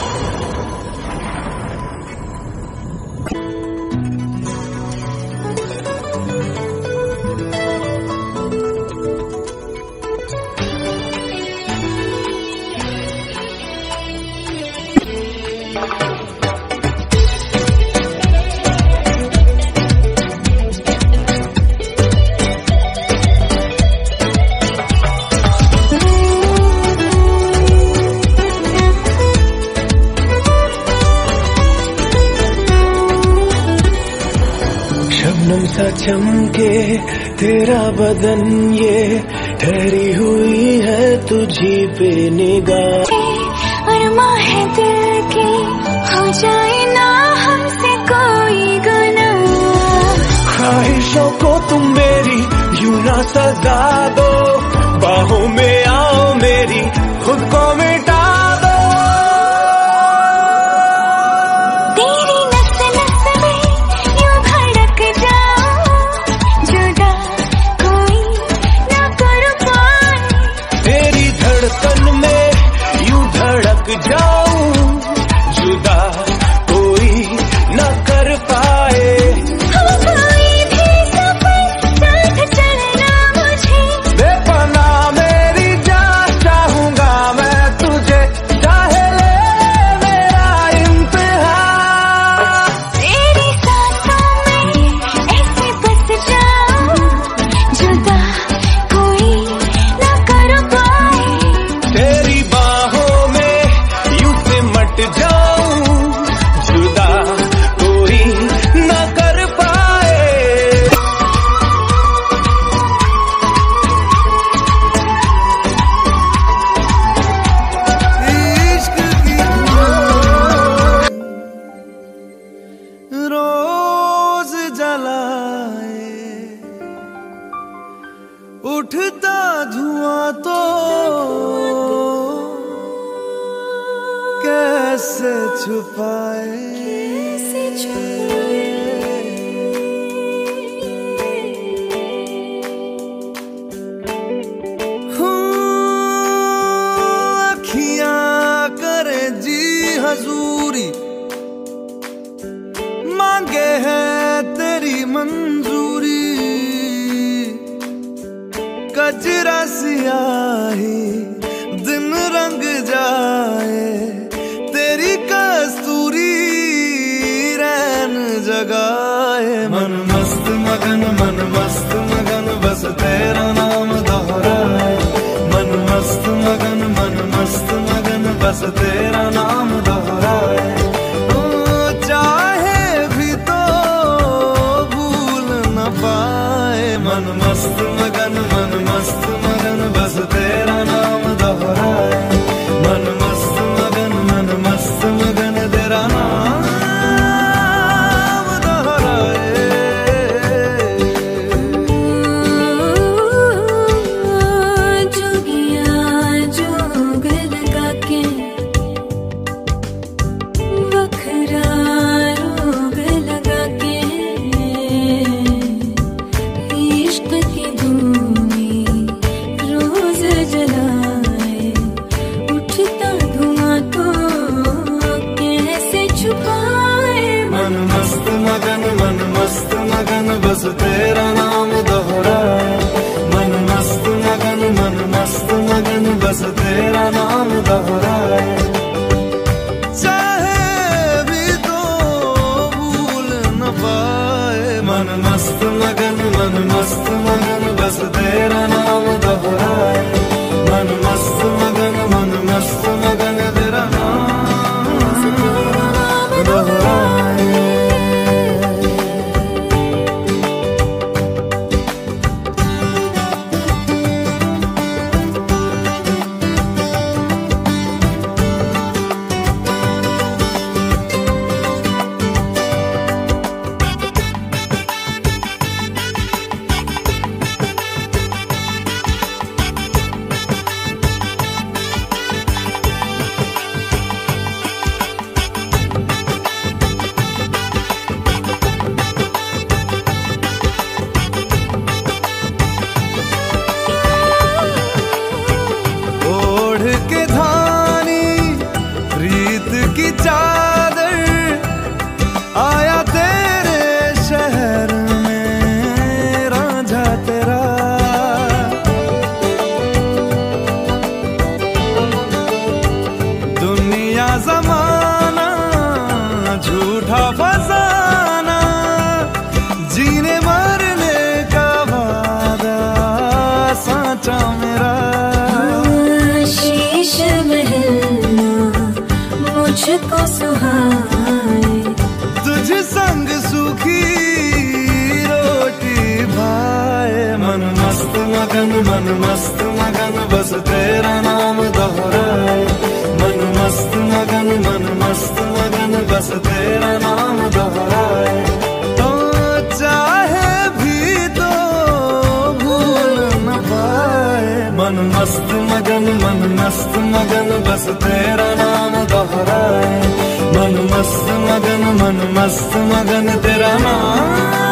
चमके तेरा बदन ये ठहरी हुई है तुझी पे निगाह। अरमा है दिल की हो जाए ना हमसे कोई गुनाह। ख्वाहिशों को तुम मेरी यूं ना सजा दो, बाहों में आओ मेरी खुद को मिटा दो। तेरी नस नस में यूं धड़क जाऊं, जुदा कोई ना कर पाए। तेरी धड़कन में यूं धड़क जाऊं, जुदा कोई न कर पाए। हम कोई भी सफर साथ चलना मुझे, बेपनाह मेरी जान चाहूंगा मैं तुझे, चाहे ले मेरा इम्तिहान। तेरी सांसों में ऐसे बस जाऊं, जुदा कोई ना कर पाए। तेरी बाहों में यूं सिमट जाऊं, जुदा कोई न कर पाए। इश्क की रोज जलाए उठता धुआं तो कैसे छुपाए। अखियां करे जी हजूरी, मांगे है तेरी मंजूरी। कजरा सियाही दिन रंग जाए, तेरी कस्तूरी रैन जगाए। मन मस्त मगन मन मस्त मगन बस तेरा नाम दोहराए। मन मस्त मगन मन मस्त मगन बस तेरा नाम दोहराए। ओ चाहे भी तो भूल न पाए। मन मस्त मगन मन मस्त मगन बस तेरा नाम दोहराए। मन मस्त मगन मन मस्त मगन तेरा नाम दोहराए। जोगिया जोग लगा के बखरा रोग लगा के, इश्क की धूनी रोज जलाए। उठता धुआं तो कैसे छुपाए। मन मस्त मगन मन मस्त मगन बस तेरा नाम दोहराए। मन मस्त मगन मन मस्त मगन बस तेरा नाम दोहराए। चाहे भी तो भूल न पाए। मन मस्त मगन मन मस्त मगन बस तेरा नाम दोहराए। मन मस्त मगन मन मस्त मगन तेरा नाम दोहराए। ओढ़ के धानी प्रीत की चादर, आया तेरे शहर में रांझा तेरा। दुनिया जमाना झूठा फसाना, जीने मरने का वादा साचा मेरा। शीश महलना मुझको सुहाए। तुझ संग सूखी रोटी मगन मन मस्त मगन बस तेरा नाम दोहराए। मन मस्त मगन मन मस्त मगन बस तेरा नाम दोहराए। तो चाहे भी तो भूल न पाए। मन मस्त मगन मन मस्त मगन बस तेरा नाम दोहराए। मन मस्त मगन मन मस्त मगन तेरा नाम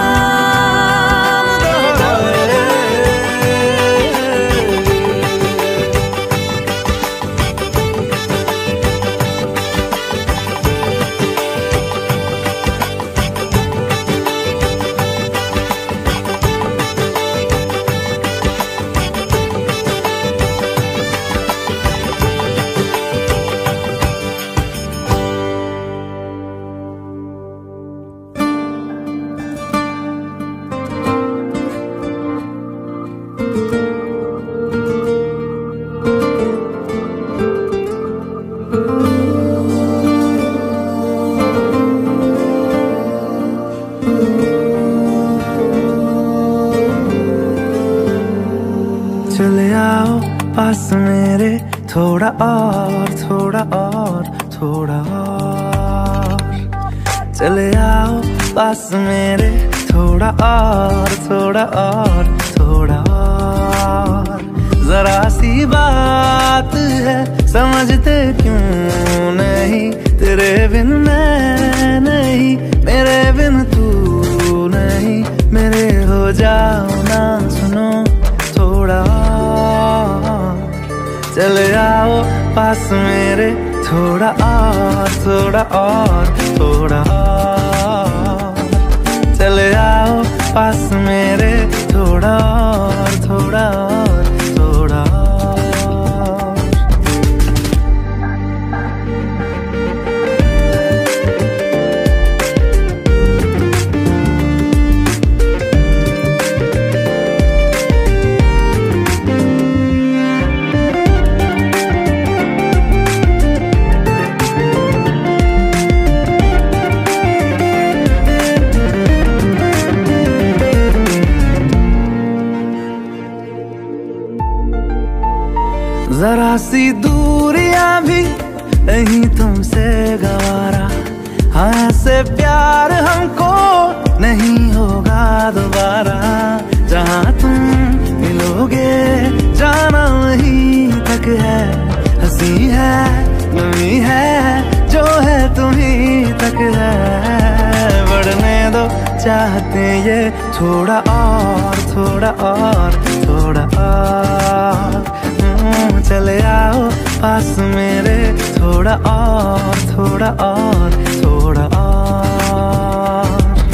चले आओ पास मेरे थोड़ा और थोड़ा और थोड़ा और। चले आओ पास मेरे थोड़ा और थोड़ा और थोड़ा और। जरा सी बात है समझते क्यों नहीं। तेरे बिन मैं नहीं मेरे बिन तू नहीं। मेरे हो जाओ ना सुनो थोड़ा। चले आओ पास मेरे थोड़ा और थोड़ा और थोड़ा और। चले आओ पास मेरे थोड़ा और थोड़ा और थोड़ा और। जरा सी दूरियां भी नहीं तुमसे गवारा। हाँ ऐसे प्यार हमको नहीं होगा दोबारा। जहाँ तुम मिलोगे जाना वहीं तक है। हंसी है गमी है जो है तुम्हीं तक है। बढ़ने दो चाहते ये थोड़ा और थोड़ा और थोड़ा और। चले आओ पास मेरे थोड़ा और थोड़ा और थोड़ा और।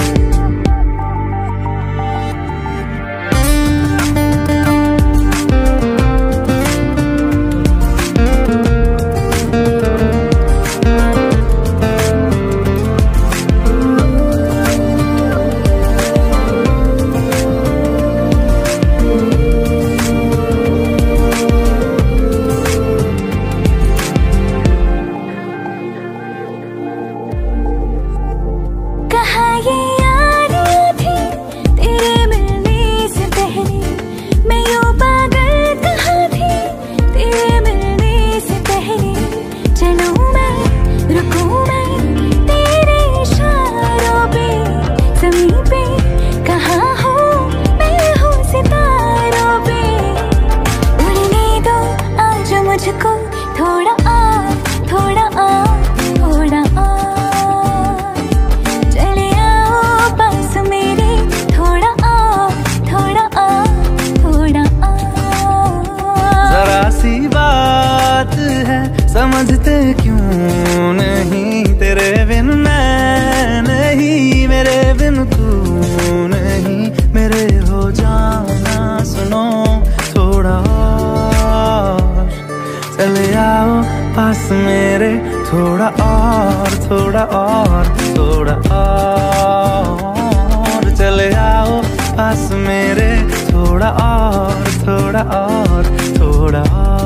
समझते क्यों नहीं। तेरे बिन मैं नहीं मेरे बिन तू नहीं। मेरे हो जाना सुनो थोड़ा और। चले आओ पास मेरे थोड़ा और थोड़ा और थोड़ा और। चले आओ पास मेरे थोड़ा और थोड़ा और थोड़ा और।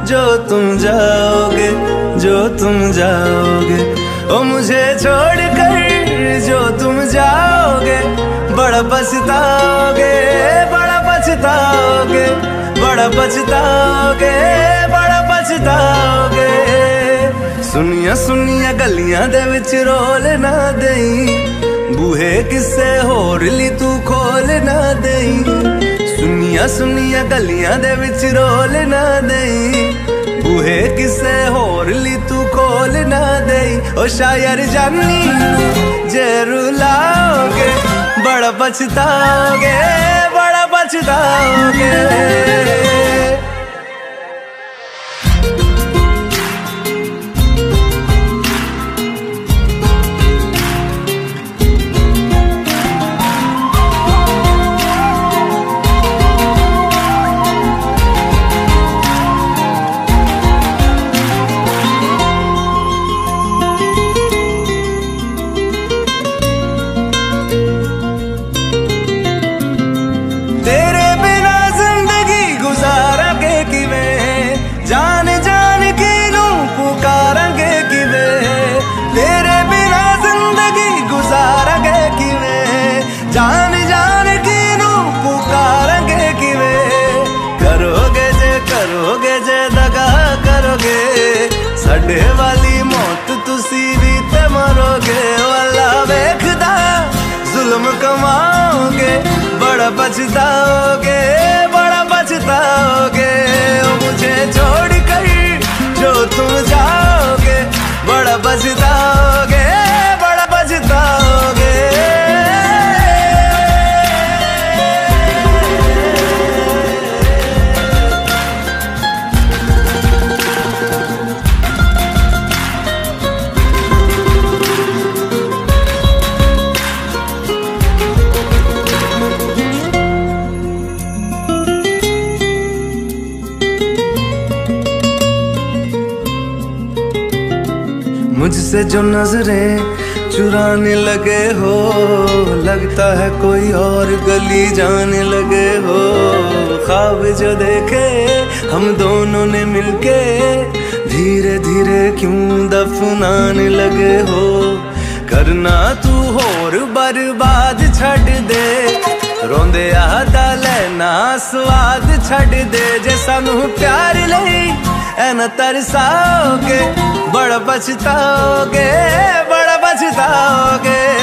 जो तुम जाओगे, जो तुम जाओगे। ओ मुझे छोड़ कर जो तुम जाओगे, बड़ा पछताओगे, बड़ा पछताओगे, बड़ा पछताओगे, बड़ा पछताओगे। सुनिया सुनिया गलियां दे विच रोल ना देई, बूहे किसे होर ली तू खोल ना देई। सुनिया सुनिया गलियां दे विच रोल ना देई, बूहे किसे होर ली तू खोल ना देई। ओ शायर जानी जे रुलाओगे, बड़ा पछताओगे, बड़ा पछताओगे। जान जान के नू पुकारांगे किवें, तेरे बिना जिंदगी गुजारांगे किवें। जान जान के नू पुकारांगे किवें। करोगे जे करोगे जे दगा करोगे, साडे वाली मौत तुसी भी ते मरोगे। वाला वेखदा जुल्म कमाओगे, बड़ा पछताओगे, बड़ा पछताओगे। मुझे छोड़ कर जो तुम जाओगे, बड़ा पछताओगे, बड़ा पछताओगे। मुझसे जो नजरें चुराने लगे हो, लगता है कोई और गली जाने लगे हो। ख्वाब जो देखे हम दोनों ने मिलके, धीरे धीरे क्यों दफनाने लगे हो। करना तू होर बर्बाद छड़ दे, रोंदे आदा लेना स्वाद छड़ दे। जे सानू प्यार लई ऐना तरसाओगे, बड़ा पछताओगे, बड़ा पछताओगे।